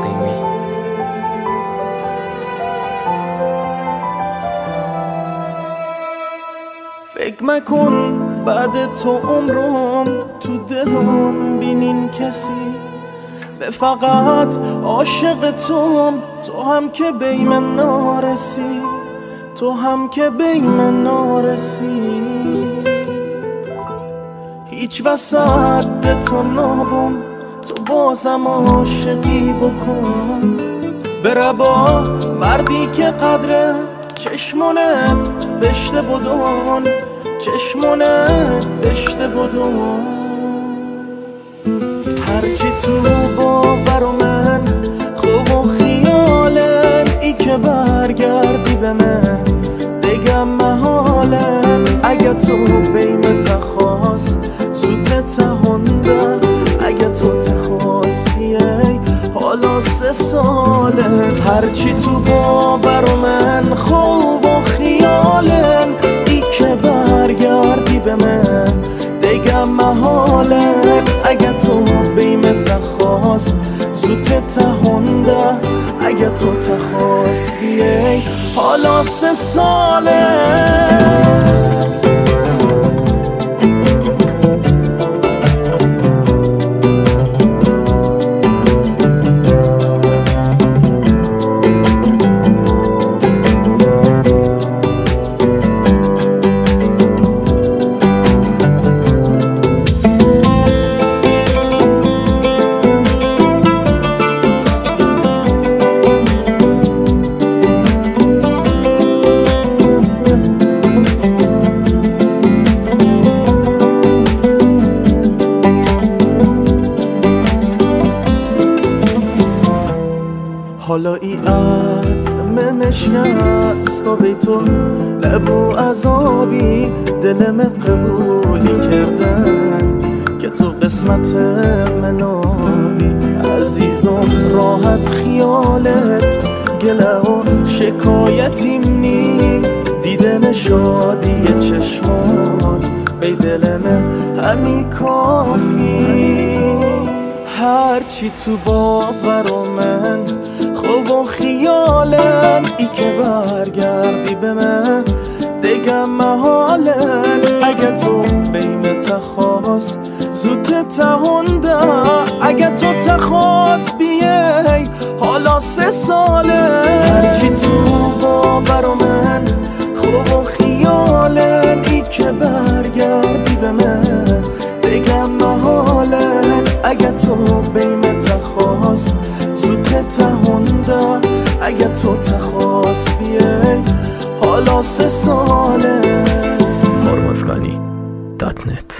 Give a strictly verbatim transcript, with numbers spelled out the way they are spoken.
فاطمی. فکر مکن بعد تو عمرم تو دلم بینین کسی، به فقط عاشق توم، تو هم که بی من نارسی، تو هم که بی من نارسی. هیچ وسط تو نابم، تو بازم عاشقی بکن، بره با مردی که قدره چشمونت بشته بدون، چشمونت بشته بدون. هرچی تو باور من خوب و خیالن، ای که برگردی به من بگم محالن. اگه تو بیم تخواست زود تهونده، اگه تو تخواست بیای حالا سه ساله. هرچی تو باور من خوب و خیالن، ای که برگردی به من بگم محالن. اگه تو بیم تخواست زود تهونده، اگه تو تخواست بیای حالا سه ساله. حالا ای عدم شکست و بی تو لبو عذابی دلم قبولی کردن که تو قسمت منابی. عزیزم راحت خیالت گله و شکایتیم نی، دیدن شادی چشمان بی دلم همی کافی. هرچی تو باور من خوب و خیالن، ای که برگردی به من بگم محالن. اگه تو بیم تخواست زود تهونده، اگه تو تخواست بیای حالا سه ساله. هرچی تو باور من خوب و خیالن، ای که برگردی به من بگم محالن. اگه تو بیم تخواست زود تهونده، اگه تو تخواست بیای حالا سه ساله. هرمزگانی دات نت